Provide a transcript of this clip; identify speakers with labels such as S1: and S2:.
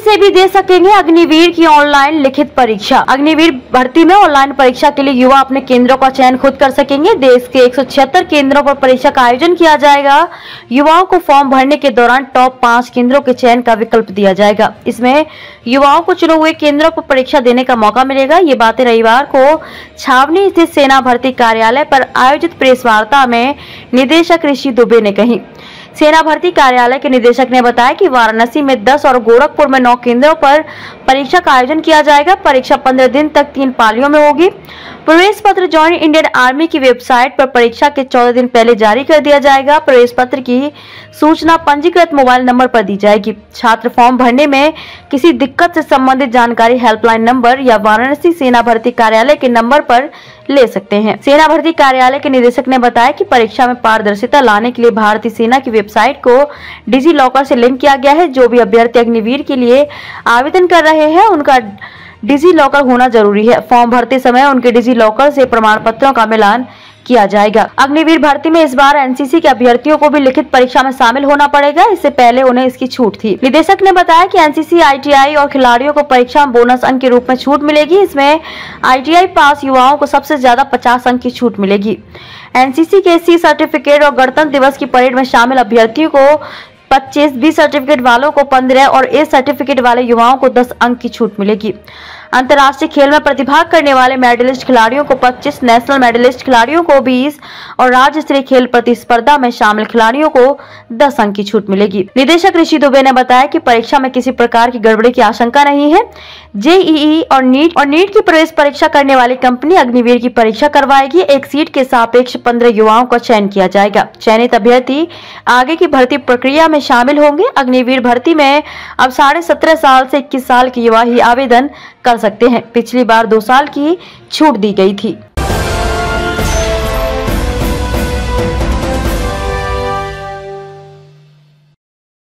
S1: से भी दे सकेंगे अग्निवीर की ऑनलाइन लिखित परीक्षा। अग्निवीर भर्ती में ऑनलाइन परीक्षा के लिए युवा अपने केंद्रों का चयन खुद कर सकेंगे। देश के 176 केंद्रों पर परीक्षा का आयोजन किया जाएगा। युवाओं को फॉर्म भरने के दौरान टॉप 5 केंद्रों के चयन का विकल्प दिया जाएगा। इसमें युवाओं को चुने हुए केंद्रों पर परीक्षा देने का मौका मिलेगा। ये बातें रविवार को छावनी स्थित सेना भर्ती कार्यालय पर आयोजित प्रेस वार्ता में निदेशक ऋषि दुबे ने कही। सेना भर्ती कार्यालय के निदेशक ने बताया कि वाराणसी में 10 और गोरखपुर में 9 केंद्रों पर परीक्षा का आयोजन किया जाएगा। परीक्षा 15 दिन तक 3 पालियों में होगी। प्रवेश पत्र जॉइन इंडियन आर्मी की वेबसाइट पर परीक्षा के 14 दिन पहले जारी कर दिया जाएगा। प्रवेश पत्र की सूचना पंजीकृत मोबाइल नंबर पर दी जाएगी। छात्र फॉर्म भरने में किसी दिक्कत से संबंधित जानकारी हेल्पलाइन नंबर या वाराणसी सेना भर्ती कार्यालय के नंबर पर ले सकते हैं। सेना भर्ती कार्यालय के निदेशक ने बताया कि परीक्षा में पारदर्शिता लाने के लिए भारतीय सेना की वेबसाइट को डिजी लॉकर से लिंक किया गया है। जो भी अभ्यर्थी अग्निवीर के लिए आवेदन कर रहे हैं उनका डिजी लॉकर होना जरूरी है। फॉर्म भरते समय उनके डिजी लॉकर से प्रमाण पत्रों का मिलान किया जाएगा। अग्निवीर भर्ती में इस बार एनसीसी के अभ्यर्थियों को भी लिखित परीक्षा में शामिल होना पड़ेगा। इससे पहले उन्हें इसकी छूट थी। निदेशक ने बताया कि एनसीसी, आईटीआई और खिलाड़ियों को परीक्षा में बोनस अंक के रूप में छूट मिलेगी। इसमें आईटीआई पास युवाओं को सबसे ज्यादा 50 अंक की छूट मिलेगी। एनसीसी के सी सर्टिफिकेट और गणतंत्र दिवस की परेड में शामिल अभ्यर्थियों को 25, बी सर्टिफिकेट वालों को 15 और ए सर्टिफिकेट वाले युवाओं को 10 अंक की छूट मिलेगी। अंतर्राष्ट्रीय खेल में प्रतिभाग करने वाले मेडलिस्ट खिलाड़ियों को 25, नेशनल मेडलिस्ट खिलाड़ियों को 20 और राज्य स्तरीय खेल प्रतिस्पर्धा में शामिल खिलाड़ियों को 10 अंक की छूट मिलेगी। निदेशक ऋषि दुबे ने बताया कि परीक्षा में किसी प्रकार की गड़बड़ी की आशंका नहीं है। जेईई और नीट की प्रवेश परीक्षा करने वाली कंपनी अग्निवीर की परीक्षा करवाएगी। एक सीट के सापेक्ष 15 युवाओं का चयन किया जाएगा। चयनित अभ्यर्थी आगे की भर्ती प्रक्रिया में शामिल होंगे। अग्निवीर भर्ती में अब 17.5 साल से 21 साल के युवा ही आवेदन कर सकते हैं। पिछली बार 2 साल की छूट दी गई थी।